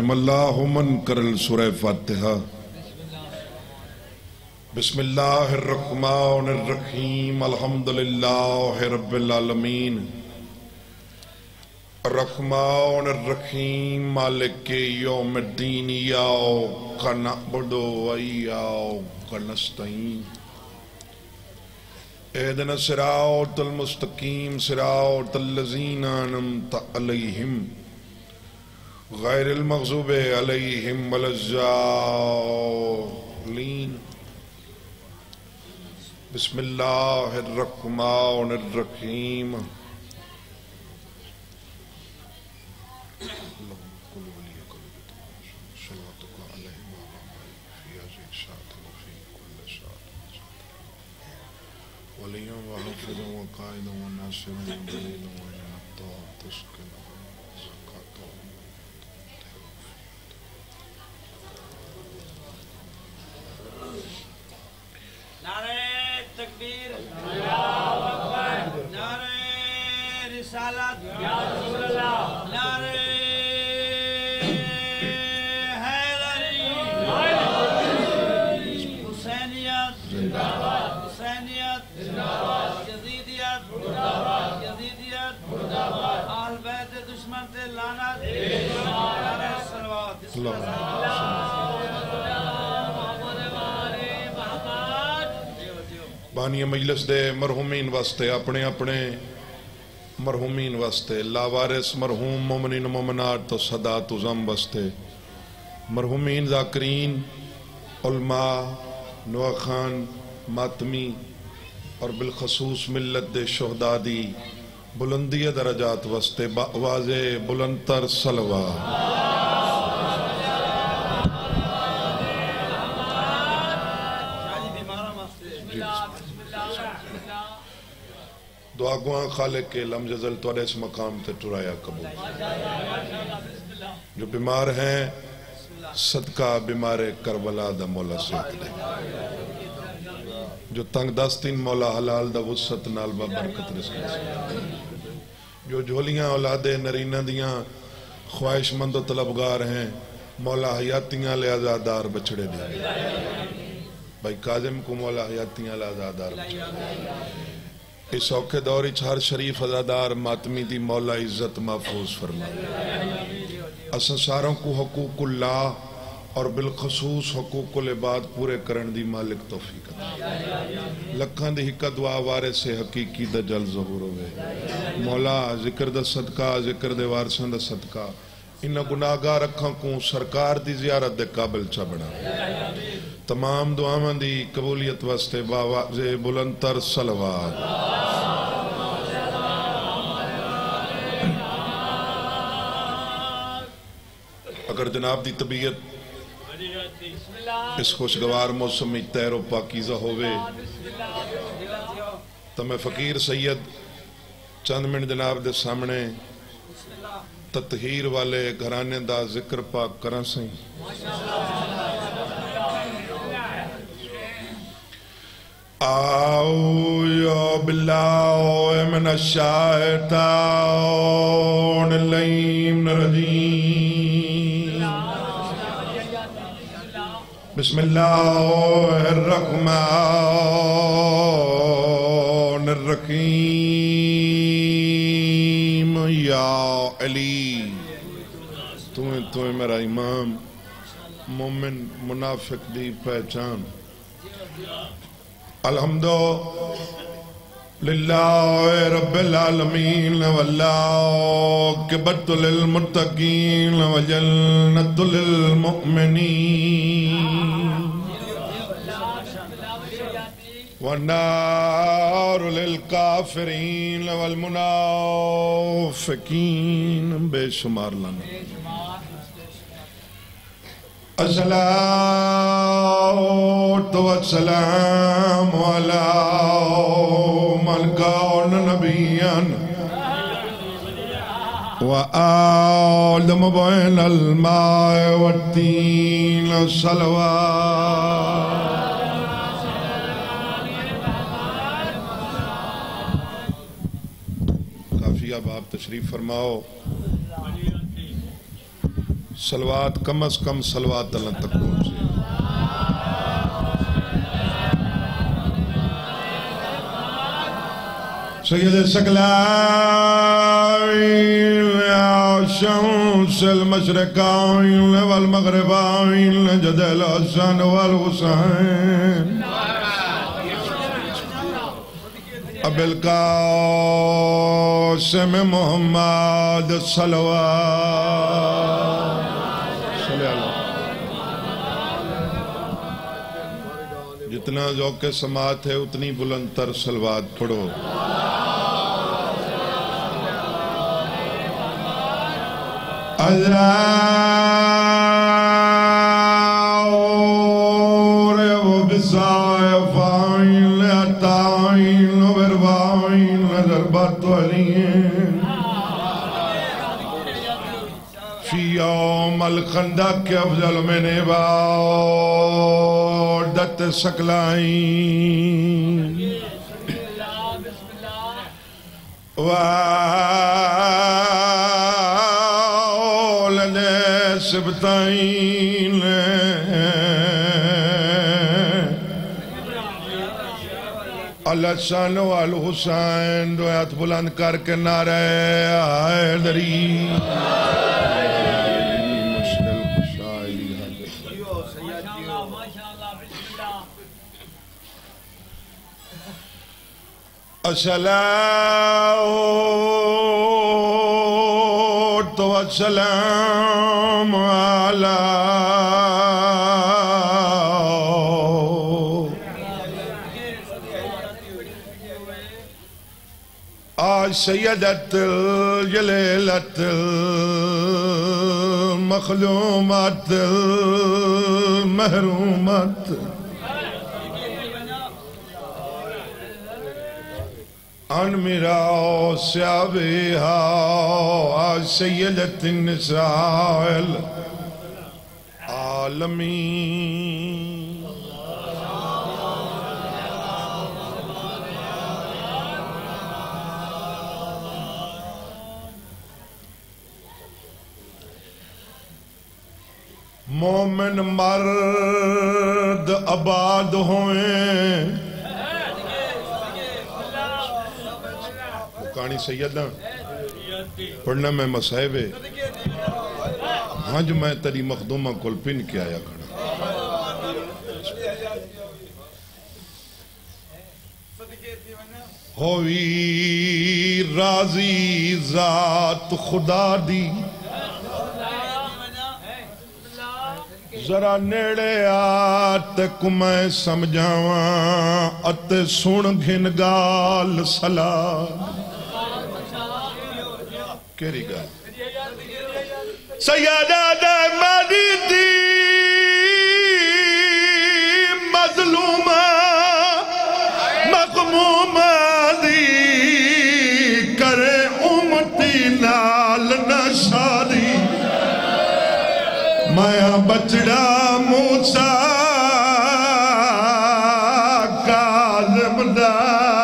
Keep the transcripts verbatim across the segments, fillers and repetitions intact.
رحم اللہ من کرل سورہ فاتحہ بسم اللہ الرحمن الرحیم الحمدللہ رب العالمین الرحمن الرحیم مالک یوم الدین ایاک نعبد و ایاک نستعین اہدنا الصراط المستقیم صراط الذین انعمت علیہم غیر المغضوب علیہم ولا الضالین بسم اللہ الرحمن الرحیم ولیاں وحفظاں وقائداں وناصراں ودلیلاں وعنتاں تسکناں زکاتاں نعرہ تکبیر اللہ اکبر نعرہ رسالت یا رسول اللہ نعرہ حیدری حسینیت زندہ باد حسینیت زندہ باد یزیدیت مردہ باد یزیدیت مردہ باد اہل بیت دشمن تے لعنت نعرہ صلوات بسم اللہ بانی مجلس دے مرحومین واسطے اپنے اپنے مرحومین واسطے لاوارث مرحوم مومنین مومنات تو صدات و زم واسطے مرحومین ذاکرین علماء نوخان ماتمی اور بالخصوص ملت دے شہداء دی بلندی درجات واسطے بآواز بلندتر صلوات دعا گواں خالق کے لم جزل توڑے اس مقام تے ٹرایا قبول جو بیمار ہیں صدقہ بیمار کربلا دا مولا صحت دے جو تنگ دستین مولا حلال دا وسط نال با برکت رزق دے جو جھولیاں اولاد نرینہ دیاں خواہش مند و طلبگار ہیں مولا حیاتیاں لے آزادار بچڑے دے بھائی قاظم کو مولا حیاتیاں لے آزادار بچڑے دے اس اوکے دوری چھار شریف ازادار ماتمی دی مولا عزت محفوظ فرمائے اساں ساروں کو حقوق اللہ اور بالخصوص حقوق العباد پورے کرن دی مالک توفیق لکھاں دی حقہ دعا وارے سے حقیقی دا جل ظہور ہوئے مولا ذکر دا صدقہ ذکر دے وارسان دا صدقہ انہا گناہگار رکھاں کو سرکار دی زیارت دے قابل چا بنا تمام دعاواں دی قبولیت واسطے باواز بلندتر صلوات اگر جناب دی طبیعت اس خوشگوار موسمی تیر و پاکیزہ ہوئے تو میں فقیر سید چند منٹ جناب دے سامنے تطہیر والے گھرانے دا ذکر پاک کرن سیں أعوذ بالله من الشيطان الرجيم بسم الله الرحمن الرحيم يا علی تمہیں تمہیں میرا امام مومن منافق دی پہچان الحمدللہ رب العالمین والعاقبۃ للمتقین وجنۃ للمؤمنین والنار للکافرین والمنافقین بے شمار لانا الصلاة والسلام على من كان نبيا وآدم بين الماء والتين الصلوات کافی اب آپ تشریف فرماؤ صلوات کم از کم صلوات اللہ تک پہنچے. سید ثقلین یا شمس المشرقین والمغربین جد الحسن والحسین ابی القاسم محمد صلوات صلی اللہ. جتنا ذوق سماعت ہے اتنی بلند تر صلوات پڑھو. اور وہ بسائفائن لعطائن وربائن ضربت علیم فی یوم الخندق افضل من عبادت ثقلین سبتائین الحسن والحسین دو ہاتھ بلند کر کے نعرہ حیدری. مشکل کشائی الصلاة والسلام على سيدة الجليلة المخلومات المهرومات عن ميراث أبيها سيدة النساء العالمين. مومن مرد آباد ہوئیں. کہانی سیدہ پڑھنا میں مسائب ہے. ہاں جو میں تری مخدومہ کل پن کے آیا کھڑا. ہوئی راضی ذات خدا دی ذرا نیڑے آت کو میں سمجھاواں ات سن گھن گال سلام. کیری گال سیدہ دے مادی دی مظلومہ مغمومہ دی کرے امتی نال نشادی. مایا بچڑا موسیٰ کاظم دا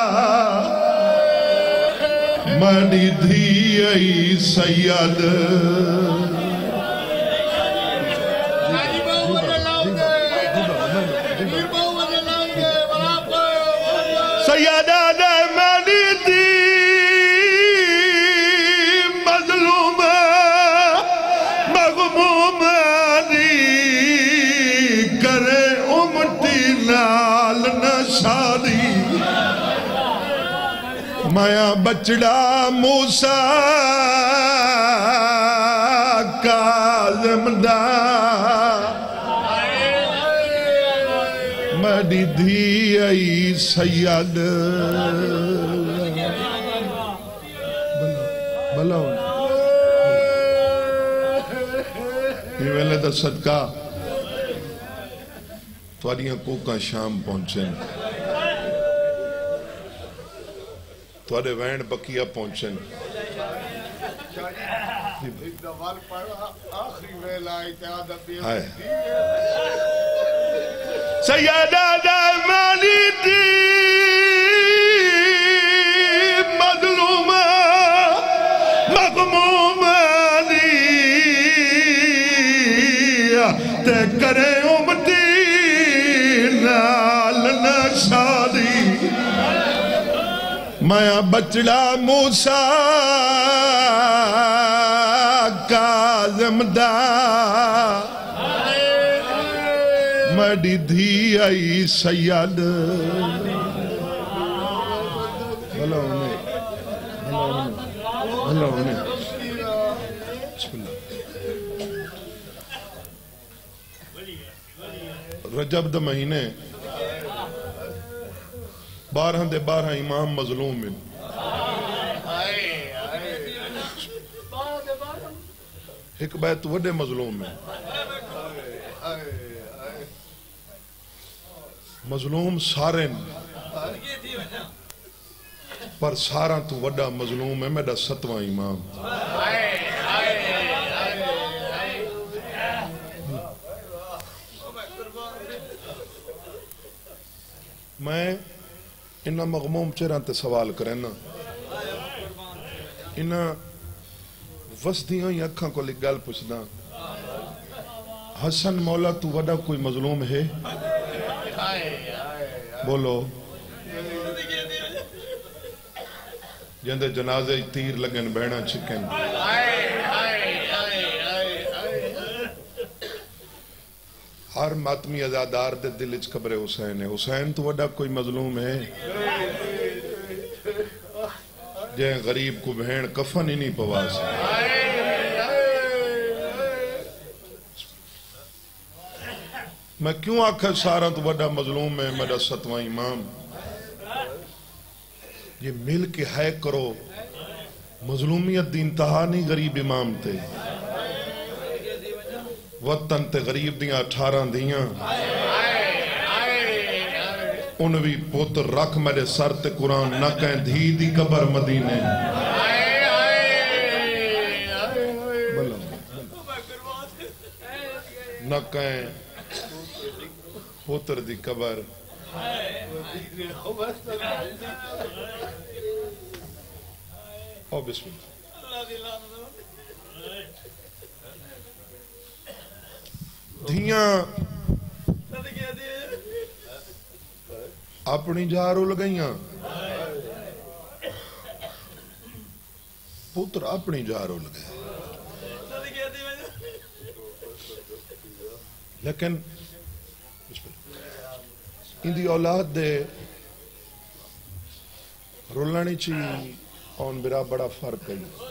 مانی دھی ای سید سیدہ دا مانی دی مایا بچڑا موسیٰ کاظم دا مڈی دھی ای سید بھلا یہ ویلے دا صدقہ تواریاں کوکا شام پہنچیں توڑے وین بکیہ پہنچن. سیدہ دا مانی دی مظلومہ مغمومہ دی میں بچڑا موسیٰ کاظم دا مڈی دھی آئی سید بھلا انہیں بھلا انہیں بسم اللہ رجب دا مہینے بارہ دے بارہ امام مظلوم میں ایک بیت وڈے مظلوم میں مظلوم سارے پر سارا تو وڈا مظلوم ہے میرا ستواں امام میں انہا مغموم چہران تے سوال کرنا انہا وسدیاں ہی اکھاں کو لکھ گال پوچھنا حسن مولا تو وڈا کوئی مظلوم ہے بولو جندے جنازے تیر لگن بہنا چکن ہر ماتمی ازادار دے دل اچ قبر حسین ہے حسین تو وڈا کوئی مظلوم ہے جے غریب کو بہن کفن ہی نہیں پواس میں کیوں آکھا سارا تو وڈا مظلوم ہے میرا ستواں امام یہ مل کے ہے کرو مظلومیت دی انتہا نہیں غریب امام تے وطن تے غریب دیاں اٹھارہ دیاں انوی پوتر رکھ میرے سر تے قرآن نہ کہیں دھی دی قبر مدینے نہ کہیں پوتر دی قبر او بسم اللہ دھیاں اپنی جارو لگئیاں پتر اپنی جارو لگئے لیکن اندی اولاد دے رولانی چی اون برا بڑا فرق ہے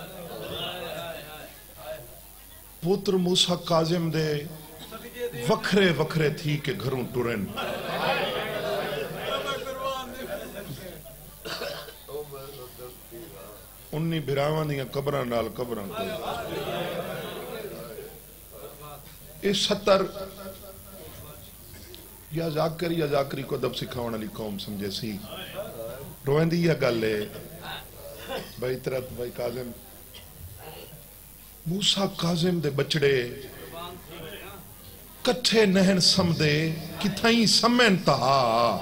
پتر موسیٰ کاظم دے وکھرے وکھرے تھی کہ گھروں ٹورن انہی بھراوان دیاں قبران ڈال قبران کو اس ستر یا ذاکر یا ذاکری کو دب سکھاؤن علی قوم سمجھے سی روین دی یا گل لے بھائی ترت بھائی کاظم موسیٰ کاظم دے بچڑے کٹھے نہن سمدے کتھائیں سمین تہا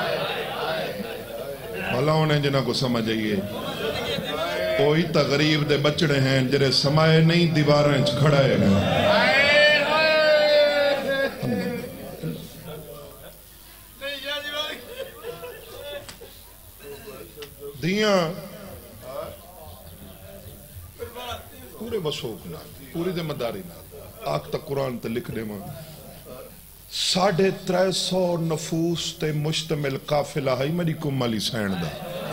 بھلا انہیں جنہ کو سمجھ آئیے کوئی تا غریب دے بچڑے ہیں جرے سمائے نہیں دیواریں کھڑائے ہیں دیاں پورے بسوک نہ پوری دے مداری نہ آگ تا قرآن تے لکھ دے ماں ساڑھے ترے سو نفوس تے مشتمل قافلہ ہے میری کم علی سین دا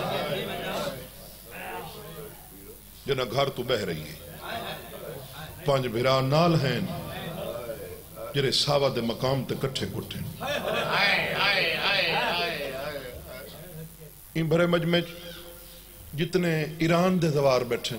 جنہ گھر تو بہ رہی ہے پانچ بھرا نال ہیں جرے ساوہ دے مقام تے کٹھے کٹھے ان بھرے مجمع جتنے ایران دے زوار بیٹھیں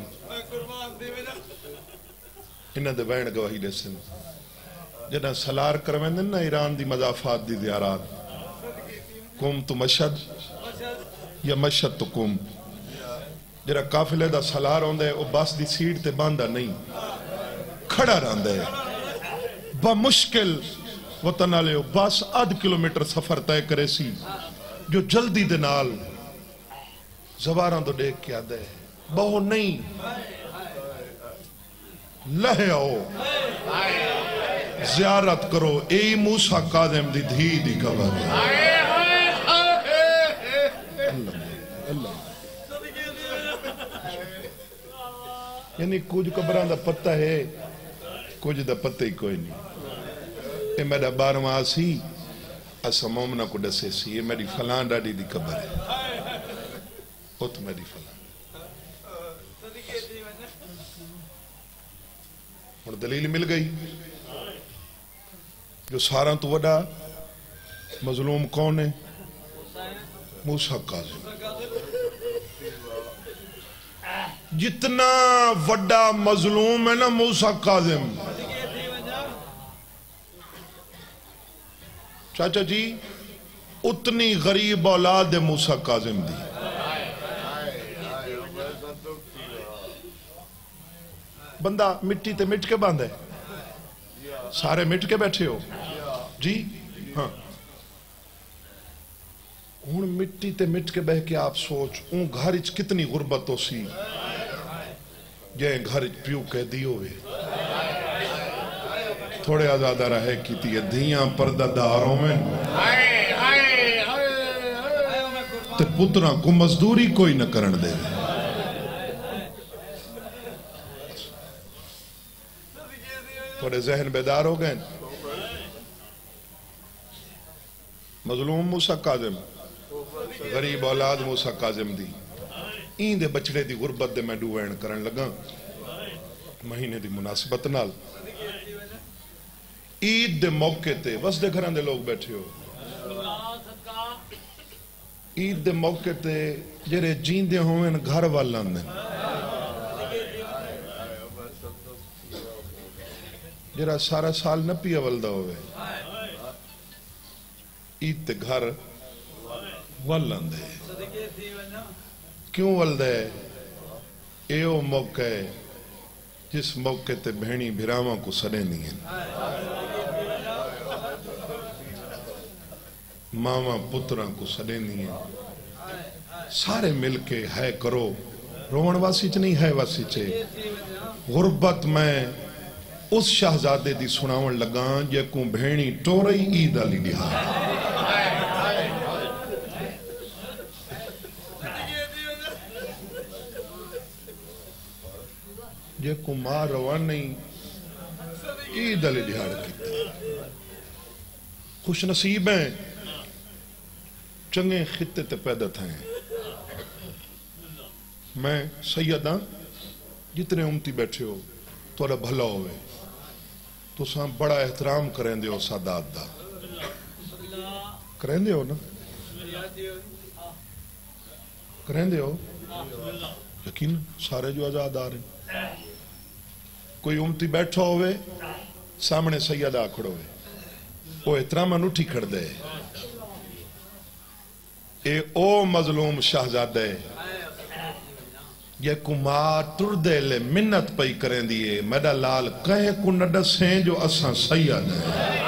انہ دے بین گواہی دے سن جنہ سلار کروین دن نا ایران دی مضافات دی زیارات کم تو مشہد یا مشہد تو کم جرہ کافلے دا سلار ہوندے او باس دی سیٹ تے باندھا نہیں کھڑا راندے با مشکل وطنہ لے باس آدھ کلومیٹر سفر طے کرے سی جو جلدی دے نال زواراں دو دیکھ کیا دے بہو نہیں لہے آؤ زیارت کرو اے موسیٰ کاظم دی دھی دی قبر اللہ اللہ یعنی کچھ قبران دا پتہ ہے کچھ دا پتہ ہی کوئی نہیں. یہ میرا بارواں سی اسا مومنہ کو ڈسے سی یہ میری فلان ڈاڈی دی قبر ہے وہ تو میری فلان اور دلیل مل گئی. جو سارا تو وڈا مظلوم کون ہے؟ موسیٰ کاظم. جتنا وڈا مظلوم ہے نا موسیٰ کاظم. چاچا جی اتنی غریب اولاد ہے موسیٰ کاظم دی. بندہ مٹی تے مٹ کے باندھ ہے سارے مٹ کے بیٹھے ہو جی ہاں ہون مٹی تے مٹ کے بہ کے آپ سوچ اون گھرچ کتنی غربت ہو سی جائیں گھرچ پیو کہہ دیو ہوئے تھوڑے آزادہ رہے کی تھی دھیاں پردہ داروں میں تے پترہ کو مزدوری کوئی نہ کرن دے. تھوڑے ذہن بیدار ہو گئے. مظلوم موسیٰ کاظم غریب اولاد موسیٰ کاظم دی این دے بچڑے دی غربت دے میں ڈوین کرن لگا مہینے دی مناسبت نال عید دے موقع تے بس دے گھران دے لوگ بیٹھے ہو عید دے موقع تے جرے جین دے ہوئے گھر والان دے جرا سارا سال نہ پیا ولدہ ہوئے عید تے گھر والان دے. کیوں ولدہ ہے اے او موقع ہے جس موقع تے بہنی بھراواں کو سڑے نہیں ہیں ماما پتراں کو سڑے نہیں ہیں سارے مل کے ہے کرو روان واسی چ نہیں ہے واسی چے. غربت میں اس شہزادے دی سناون لگان جے کو بھینی ٹورئی عید علی دہا جے کو ماں روان نہیں عید علی دہاڑ کی. خوش نصیب ہیں چنگے خطے تے پیدا تھے. میں سیدہ جتنے امتی بیٹھے ہو توڑا بھلا ہوئے تو ساں بڑا احترام کریں دے ہو سادات دا کریں دے ہو نا کریں دے ہو یقین سارے جو آزاد آ رہے کوئی امتی بیٹھا ہوئے سامنے سیدہ آکھڑ ہوئے وہ احترام انوٹھی کھڑ دے اے او مظلوم شہزادہ یہ کمار تردے لے منت پئی کریں دیئے میڈا لال کہیں کو نڈسیں جو اساں سید ہیں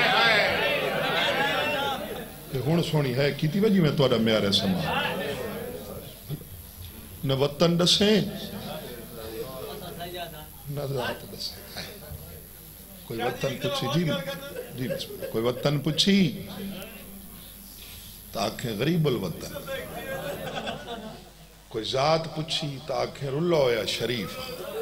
کہ ہون سونی ہے کیتی وجی میں توڑا میارے سما نہ وطن ڈسیں نہ ذات ڈسیں کوئی وطن پوچھی جی جی کوئی وطن پوچھی تاکہ غریب الوطن کوئی ذات پوچھی تاکہ رلو یا شریف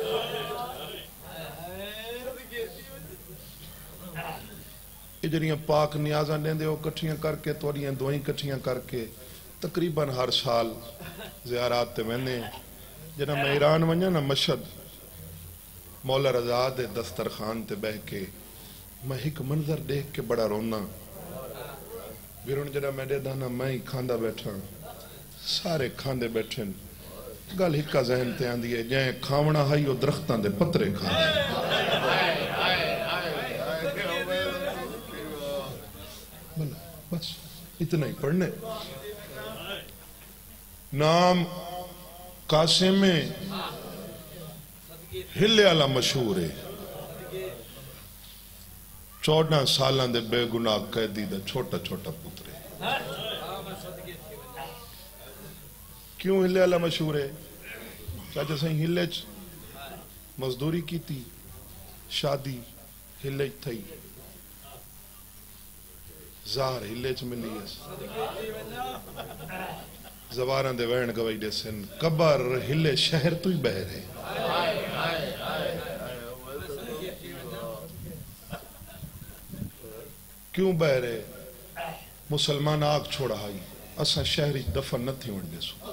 اجریاں پاک نیازاں لیندے ہو کٹھیاں کر کے توڑیاں دوئیں کٹھیاں کر کے تقریباً ہر سال زیارات تے میں نے جنہاں میں ایران ونیا نا مشہد مولا رضا دے دسترخان تے بہ کے میں ایک منظر دیکھ کے بڑا رونا بیرون جنہاں میں دے دانا میں ہی کھاندہ بیٹھا سارے کھاندے بیٹھیں گل ہکا ذہن تے آن دیئے جائیں کھاونا ہائی و درختان دے پترے کھاندے بلا بس اتنا ہی پڑھنے نام قاسم میں ہلے والا مشہور ہے چودہ سالان دے بے گناہ قیدی دا چھوٹا چھوٹا پترے کیوں ہلے والا مشہور ہے چاچا سہیں ہلے چ مزدوری کی تھی شادی ہلے چ تھئی زہر ہلے چ ملی ہے زواران دے وین گوائی دے سن قبر ہلے شہر تو ہی بہر ہے کیوں بہ رہے مسلمان آگ چھوڑا آئی اسا شہری دفن نہ تھی ونڈے سو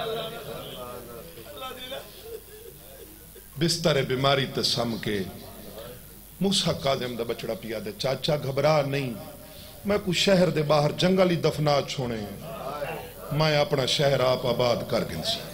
بستر بیماری تے سم کے موسیٰ کاظم دا بچڑا پیا دے چاچا گھبرا نہیں میں کوئی شہر دے باہر جنگلی دفنات چھوڑے ہیں میں اپنا شہر آپ آباد کر گن سی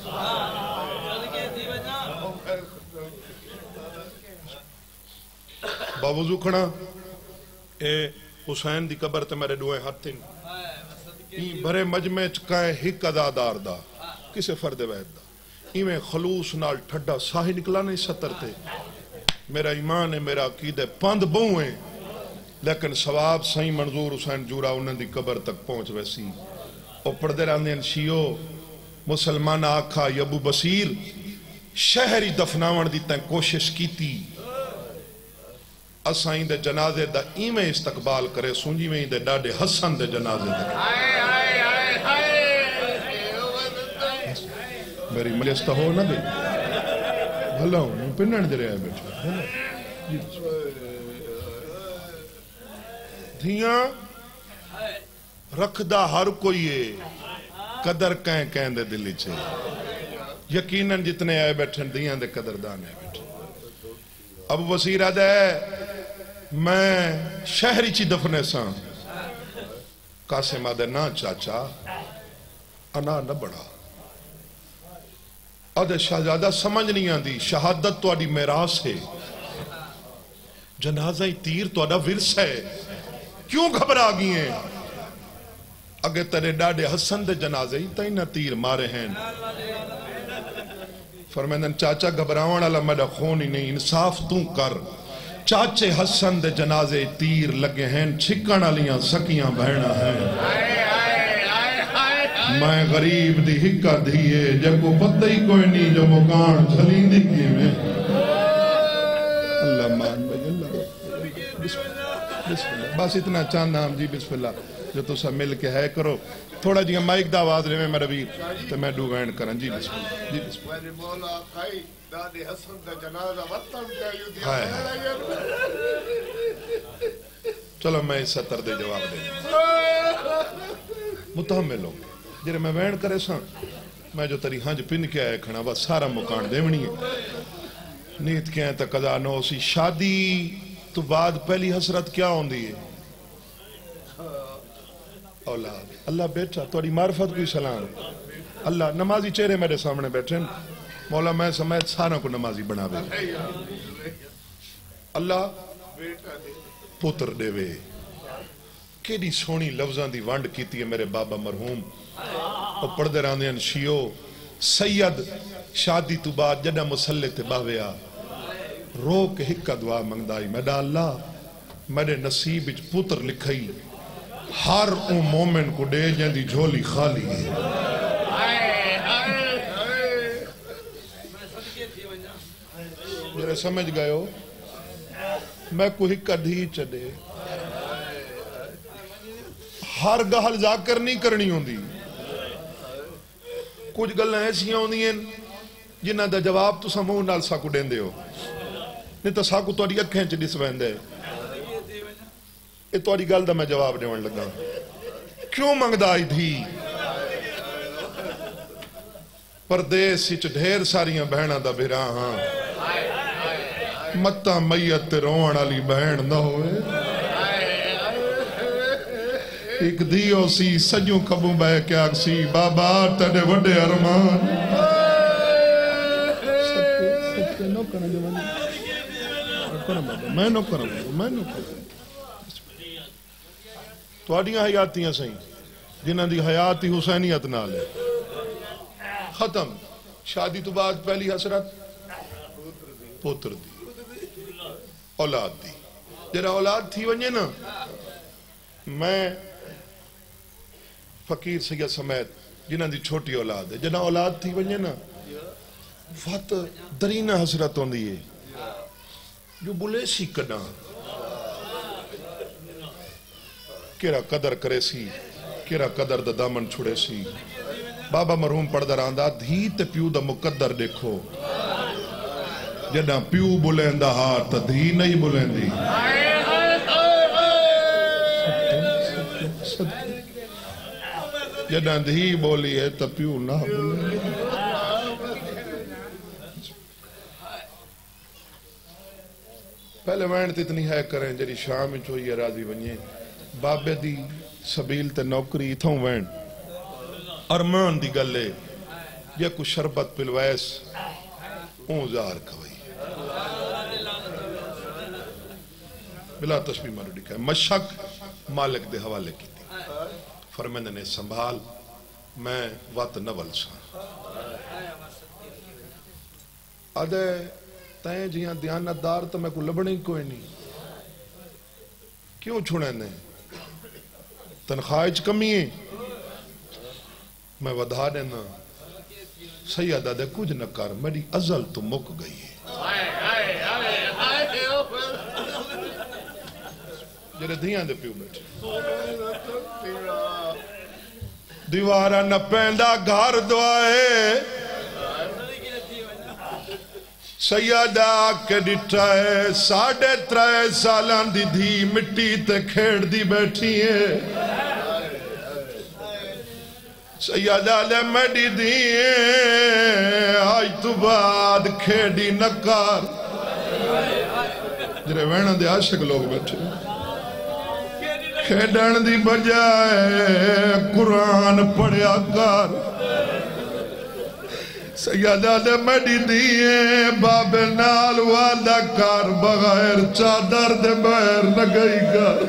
باوضو کھڑا اے حسین دی قبر تے میرے دوئے ہاتھیں این بھرے مجمع چکائے ہک ادادار دا کسے فرد وید دا ایویں خلوص نال ٹھڈا ساہی نکلا نہیں ستر تے میرا ایمان ہے میرا عقید ہے پاند بوئیں لیکن ثواب سائیں منظور حسین جورا انہوں دی قبر تک پہنچ ویسی اور پردے راندین شیعو مسلمان آکھا یبو بصیر شہری دفناون دی تین کوشش کی تھی اسائیں دے جنازے دا ایمیں استقبال کرے سنجی میں دے ڈاڈے حسن دے جنازے دے میری ملیستہ ہو نہ دے بھلا ہوں پنڈن دے رہے ہیں بیٹھا دھیاں رکھ دا ہر کوئی قدر کہیں کہیں دے دلی چھے یقیناً جتنے آئے بیٹھن دھیاں دے قدر دان آئے بیٹھن اب وزیر دے میں شہری چی دفنے سان قاسم آدھے نا چاچا انا نہ بڑا آدھے شہزادہ سمجھ نہیں آن دی شہادت تو آڈی میراث ہے جنازہ تیر تو آڈا ورس ہے کیوں گھبرا گئی ہیں اگر تیرے ڈاڈے حسن دے جنازے ہی تائی نہ تیر مارے ہیں فرمیندن چاچا گھبراوان اللہ میڈا خون ہی نہیں انصاف توں کر چاچے حسن دے جنازے تیر لگے ہیں چھکن علیاں سکیاں بہنا ہیں میں غریب دی ہکا دھیے جب کو پتہ ہی کوئی نہیں جو مکان جھلین دی کی میں اللہ مان بھائی اللہ بسم اللہ بس اتنا چاند نام جی بسم اللہ جو تو سب مل کے ہے کرو تھوڑا جی مائک دا آواز رہے میں میرا بھی تو میں ڈو گائن کرن جی بسم اللہ جی بسم اللہ مولا خائی دادی حسن دا جنازہ وطن کہلیو دیا چلو میں اس ستر دے جواب دے متحمل ہوں جرے میں وین کرے ساں میں جو تری ہنج پن کے آئے کھنا بس سارا مکان دے منی ہے نیت کے ہیں تا قضا نو سی شادی تو بعد پہلی حسرت کیا ہوں دی ہے اولاد اللہ بیٹھا توڑی معرفت کوئی سلام اللہ نمازی چہرے میرے سامنے بیٹھے مولا میں سمیت سارا کو نمازی بنا بے اللہ پتر دے وے کیڑی سونی لفظاں دی وانڈ کیتی ہے میرے بابا مرحوم اور پردے راندین شیعو سید شادی تو بعد جڑا مسلح تے باویا رو کے ہکا دعا منگدائی میڈا اللہ میرے نصیب اچ پتر لکھائی ہر اون مومن کو دے جن دی جھولی خالی ہے میرے سمجھ گئے ہو میں کوئی ہکا دھی چڑے ہر گہل ذاکر نہیں کرنی ہوں دی کچھ گلنا ایسی ہوں دی ہیں جنہ دا جواب تو سمون نال ساکو دین دے ہو نہیں تو ساکو توڑی اکھیں چڑی سوین دے یہ توڑی گل دا میں جواب دیون لگا کیوں منگدائی تھی پردیس سچ ڈھیر ساریاں بہنہ دا بھرا ہاں متا میت روان علی بہن نہ ہوئے ایک دیو سی سجوں کبوں بے کیا سی بابا تڑے وڈے ارمان سب کے نو کرنا جو میں نو کروں میں نو کروں تو آڑیاں حیاتیاں سہیں جنہاں دی حیاتی حسینیت نال ہے ختم شادی تو بعد پہلی حسرت پوتر دی اولاد دی جرا اولاد تھی ونجے نا میں فقیر سید سمیت جنہاں دی چھوٹی اولاد ہے جنہاں اولاد تھی ونجے نا فات درینہ حسرت ہوں دیئے جو بلے سی کنا کیرا قدر کرے سی کیرا قدر دا دامن چھوڑے سی بابا مرحوم پڑھ در آندہ دھی تے پیو دا مقدر دیکھو جنہاں پیو بلین دا ہار تا دھی نہیں بلین دی جدہ دھی بولی ہے تپیو نہ بولی پہلے وینٹ اتنی ہے کریں جری شام چوئی راضی بنیے بابے دی سبیل تے نوکری تھوں وینٹ ارمان دی گلے یہ کچھ شربت پلویس اون زار کھوئی بلا تشبیح مارو لکھا ہے مشک مالک دے حوالے کی تھی فرمیندے نے سنبھال میں وات نول سا آدھے تائیں جیاں دیانت دار تو میں کو لبنی کوئی نہیں کیوں چھوڑے نے تنخواہج کمی ہے میں ودھا دینا سیدہ دے کچھ نہ کر میری ازل تو مک گئی ہے جرے دھیاں دے پیو بیٹھے دیوارہ نہ پینڈا گھار دعائے سیدہ کے ڈٹھائے ساڑھے ترائے سالان دی دھی مٹی تے کھیڑ دی بیٹھی ہے سیدہ لے میڈی دی آج تو بعد کھیڑی نکار جرے وینا دے عاشق لوگ بیٹھے کھیڑن دی بجائے قرآن پڑھیا کار سیدہ دے میڈی دیئے باب نال والا کار بغیر چادر دے بغیر نگئی کار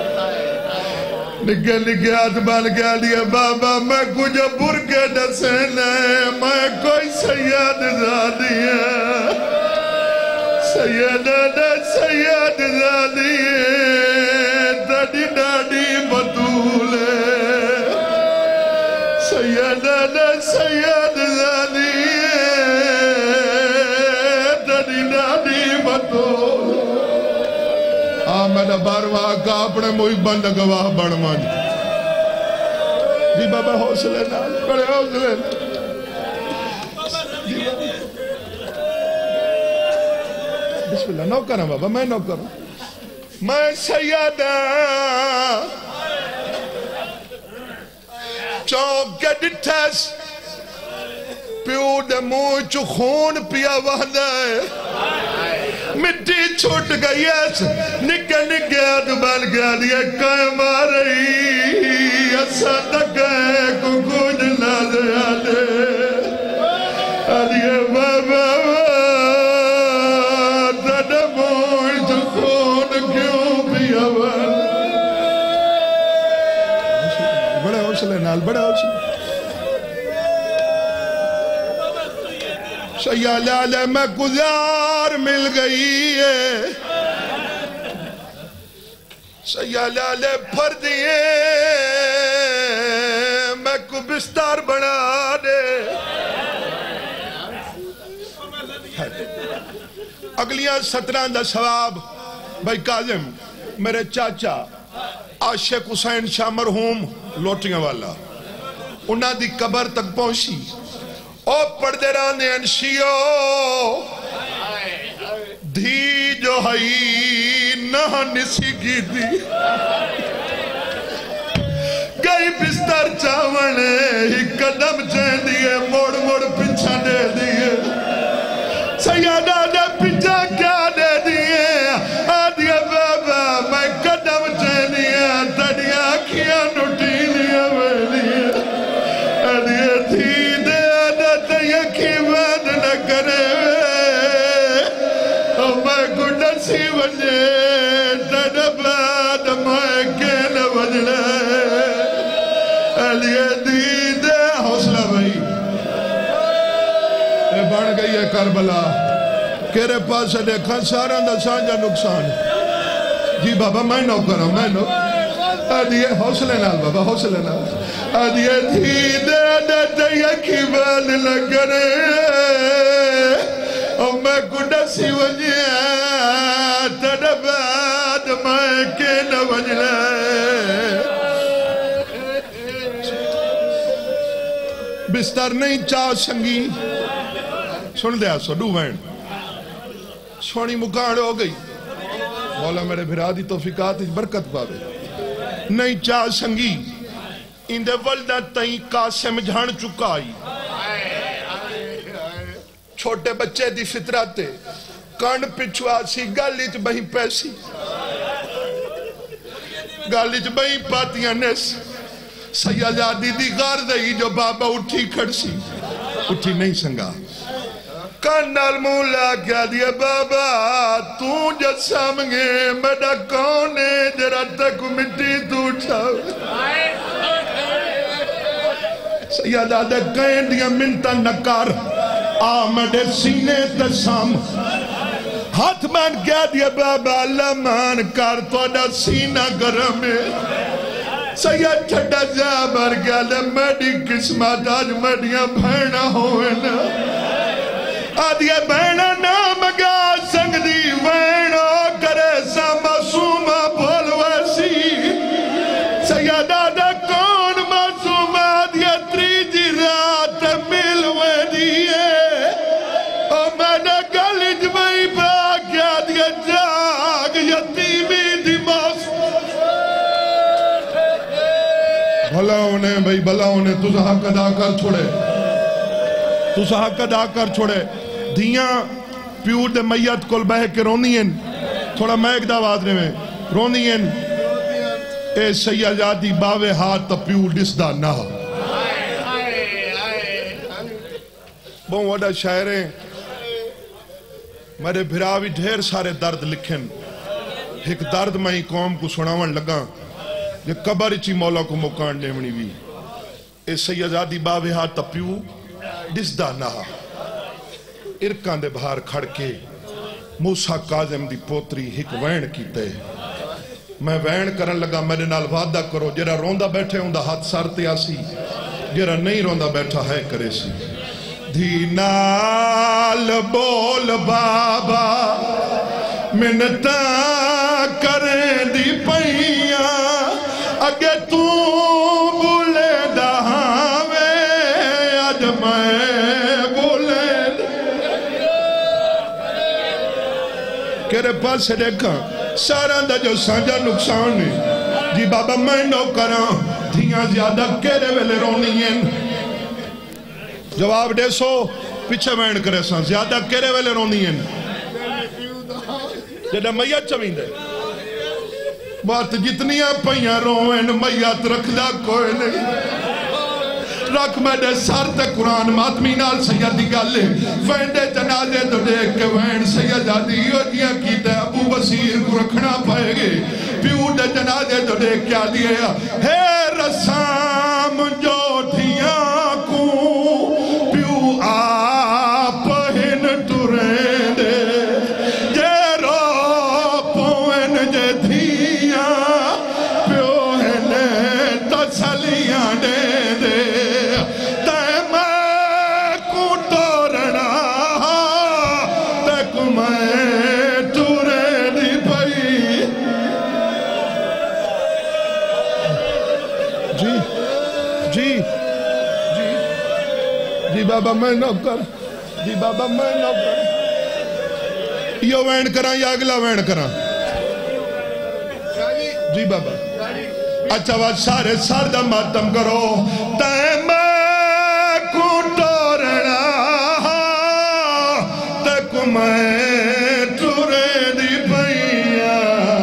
نگے نگے آت بال گیا لیا بابا میں کچھ برکے ڈسینے میں کوئی سید زادی ہے سیدہ دے سید زادی ہے تڑی ڈاڑی بطولے سیدہ دے سید زادی میرا بارواہ کا اپنے موئی بند گواہ بڑھ مان جی بابا حوصلے نال بڑے حوصلے بسم اللہ نو کرنا بابا میں نو کروں میں سیدہ چوک کے ڈٹھیس پیو دے موئی چو خون پیا وحدہ ہے مٹی چھوٹ گئی ہے نکے نکے ادبال گیا دیا قائم آ رہی اسا تکے کو کچھ نہ دیا دے آدھے بابا تڑ موئی تو خون کیوں پیا وحدہ بڑے حوصلے نال بڑے حوصلے سیالہ لے میں گزار مل گئی ہے سیالہ لے پھر دیئے میں کو بستار بنا دے اگلیاں ستران دا ثواب بھائی کاظم میرے چاچا عاشق حسین شاہ مرحوم لوٹیاں والا انہاں دی قبر تک پہنچی او پردے رانے انشیو دھی جو ہائی نہ نسی کی دی کئی بستر چاونے ہی قدم چین دیئے موڑ موڑ پچھا دے دیئے سیادہ دے پچھا کیا دے دیئے آدھے بابا میں قدم چین دیئے تڑیا کیا نٹی دیئے میں دیئے آدھے تھی سی وجے تڑ بعد میں کین وجلے علیہ دید حوصلہ بھائی اے بڑھ گئی ہے کربلا کیرے پاس دیکھا سارا دا سانجا نقصان جی بابا میں نو کروں میں نو علیہ حوصلے نال بابا حوصلے نال علیہ دید دید یکی بال لگرے اور میں کڑا سی وجے تڑ بعد میں کین وجلے بستر نہیں چاہ سنگی سن دیا سو ڈو وین سونی مکاڑ ہو گئی مولا میرے بھرا دی توفیقات برکت پاوے نہیں چاہ سنگی اندے ولدہ تئیں قاسم جھان چکا آئی چھوٹے بچے دی فطرت کان پچھوا سی گالی چ بہی پیسی گالی چ بہی پاتیاں نیس سیادی دی غار دئی جو بابا اٹھی کھڑ سی اٹھی نہیں سنگا کان نال مولا کیا دیا بابا تو جد سامگے میڈا کونے جرا تک مٹی تو اٹھاؤ سیادہ دے کہیں دیا منتا نکار آمد سینے تسام ہاتھ مان کیا دیا بابا اللہ مان کر تو دا سینہ گرم ہے سید چھڑا جابر گیا لے میڈی قسمت آج میڈیاں بھینا ہوئے نا آدھیا بھینا نام گا سنگ دی وینو کرے سا معصومہ بھول ویسی سیدہ دا کون معصومہ آدھیا تریجی رات مل وے دیئے او میں نے گلج میں پا کیا دیا جاگ یتیمی دی موس بھلا انہیں بھئی بھلا انہیں تُسا حق ادا کر چھوڑے تُسا حق ادا کر چھوڑے دھیاں پیور دے میت کل بہ کے رونی ہیں تھوڑا میں ایک دعوات رہے میں رونی ہیں اے سیادی باوے ہاتھ تا پیور ڈس دا نہ بہن وڈا شاعریں میرے بھراوی ڈھیر سارے درد لکھیں ایک درد میں ہی قوم کو سناون لگا یہ قبر اچھی مولا کو مکان نیمنی بھی اے سیادی باوے ہاتھ تا پیور ڈس دا نہ ارکان دے بہار کھڑ کے موسیٰ کاظم دی پوتری ہک وین کیتے میں وین کرن لگا میرے نال وعدہ کرو جرا روندہ بیٹھے ہوں دا ہاتھ سارتے آسی جرا نہیں روندہ بیٹھا ہے کرے سی دھی نال بول بابا منتا کریں دی پئیاں اگے تو بولے دہاوے آج میں بولے کیرے پاس سے دیکھا سارا دا جو سانجا نقصان ہے جی بابا میں نو کراں دھیاں زیادہ کیرے ویلے رونی ہیں جواب دے سو پیچھے وین کرے سان زیادہ کیرے ویلے رونی ہیں جدہ میت چوین دے بات جتنیاں پہیاں روین میت رکھ دا کوئی نہیں رکھ میں دے سار تے قرآن ماتمی نال سیدی گالے وین دے جنازے تو دیکھ کے وین سیدی یودیاں کی تے ابو بصیر کو رکھنا پائے گے پیو دے جنازے تو دیکھ کیا دیئے ہے رسام جو دھیاں کو پیو آپ ہن ترین دے جے رو پوین جے دھیاں پیو ہن تسلیاں دے دے بابا میں نو کر جی بابا میں نو کر یہ وین کراں یا اگلا وین کراں جی بابا اچھا بات سارے ساردہ ماتم کرو تے میں کو ٹورنا تے کو میں ٹورے دی پئیاں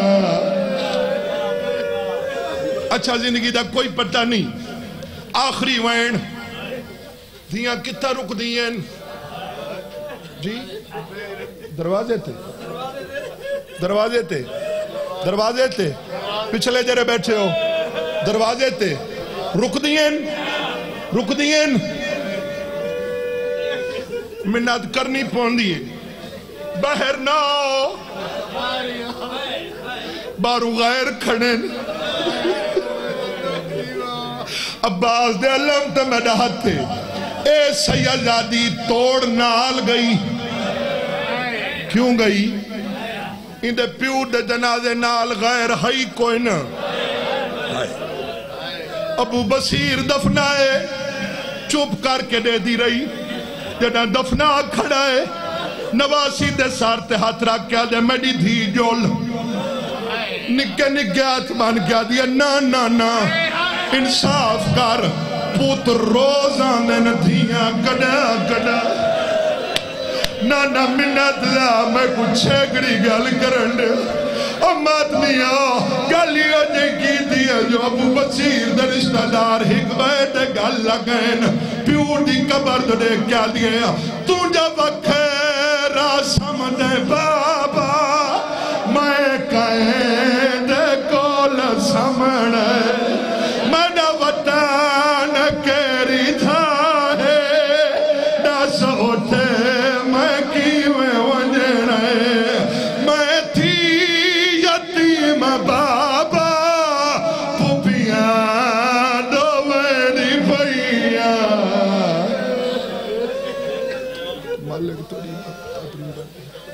اچھا زندگی دا کوئی پتہ نہیں آخری وین دھیاں کتا رک دیئیں جی دروازے تھے دروازے تھے دروازے تھے پچھلے جرے بیٹھے ہو دروازے تھے رک دیئیں رک دیئیں منت کرنی پون دیئے بہر ناؤ بارو غیر کھڑیں عباس دے علم تے میڈا ہاتھ تھے اے سیدادی توڑ نال گئی کیوں گئی اندے پیو دے جنازے نال غیر ہائی کوئی نہ ابو بصیر دفنائے چپ کر کے دے دی رہی جنہ دفنا کھڑائے نواسی دے سارتے ہاتھ رکھ کیا دے میڈی دھی جول نکے نکے ہاتھ بن گیا دیا نا نا نا انصاف کر پوت روزان دن دھیاں کڑا کڑا نا نا منت لا میں کچھ چھگڑی گل کرن دے امات نیا گلیوں نے کی دیا جو ابو بصیر در رشتہ دار حکمہ دے گل لگین پیو دی قبر دے کیا دیا تو جب خیرہ سمجھے بابا میں کہیں دے کول سمجھے میں وطن کیری تھا ہے نہ سوٹے میں کیویں ونجنے میں تھی یتیم بابا پوپیاں دو میری بھائیاں مالک توڑی اپنی بات